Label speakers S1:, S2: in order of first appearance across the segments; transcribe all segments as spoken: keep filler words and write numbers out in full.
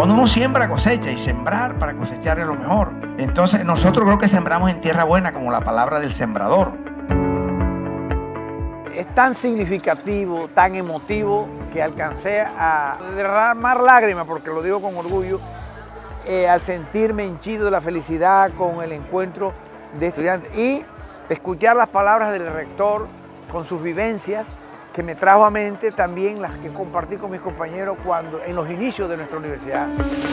S1: Cuando uno siembra, cosecha, y sembrar para cosechar es lo mejor. Entonces nosotros creo que sembramos en tierra buena, como la palabra del sembrador.
S2: Es tan significativo, tan emotivo, que alcancé a derramar lágrimas, porque lo digo con orgullo, eh, al sentirme henchido de la felicidad con el encuentro de estudiantes y escuchar las palabras del rector con sus vivencias, que me trajo a mente también las que compartí con mis compañeros cuando, en los inicios de nuestra universidad.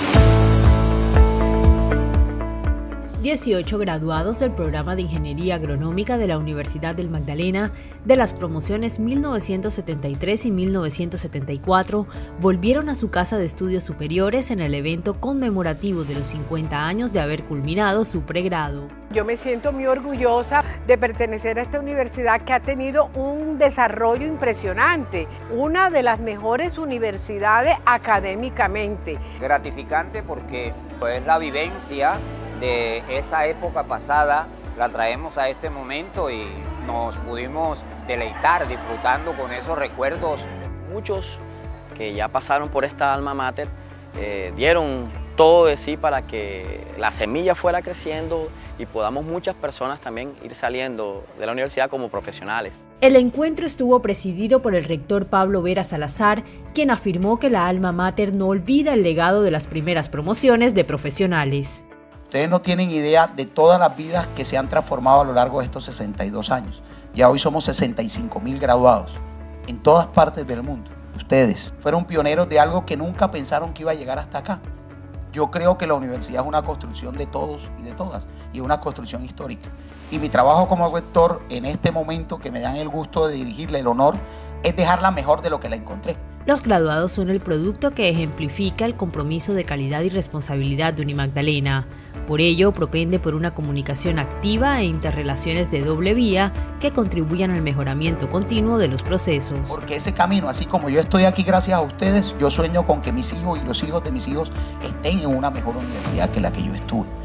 S3: dieciocho graduados del programa de Ingeniería Agronómica de la Universidad del Magdalena de las promociones mil novecientos setenta y tres y mil novecientos setenta y cuatro volvieron a su casa de estudios superiores en el evento conmemorativo de los cincuenta años de haber culminado su pregrado.
S4: Yo me siento muy orgullosa de pertenecer a esta universidad que ha tenido un desarrollo impresionante, una de las mejores universidades académicamente.
S5: Gratificante porque pues, la vivencia de esa época pasada la traemos a este momento y nos pudimos deleitar disfrutando con esos recuerdos.
S6: Muchos que ya pasaron por esta alma mater eh, dieron todo de sí para que la semilla fuera creciendo y podamos muchas personas también ir saliendo de la universidad como profesionales.
S3: El encuentro estuvo presidido por el rector Pablo Vera Salazar, quien afirmó que la alma mater no olvida el legado de las primeras promociones de profesionales.
S7: Ustedes no tienen idea de todas las vidas que se han transformado a lo largo de estos sesenta y dos años. Ya hoy somos sesenta y cinco mil graduados en todas partes del mundo. Ustedes fueron pioneros de algo que nunca pensaron que iba a llegar hasta acá. Yo creo que la universidad es una construcción de todos y de todas y una construcción histórica. Y mi trabajo como rector en este momento, que me dan el gusto de dirigirle el honor, es dejarla mejor de lo que la encontré.
S3: Los graduados son el producto que ejemplifica el compromiso de calidad y responsabilidad de Unimagdalena. Por ello, propende por una comunicación activa e interrelaciones de doble vía que contribuyan al mejoramiento continuo de los procesos.
S7: Porque ese camino, así como yo estoy aquí gracias a ustedes, yo sueño con que mis hijos y los hijos de mis hijos estén en una mejor universidad que la que yo estuve.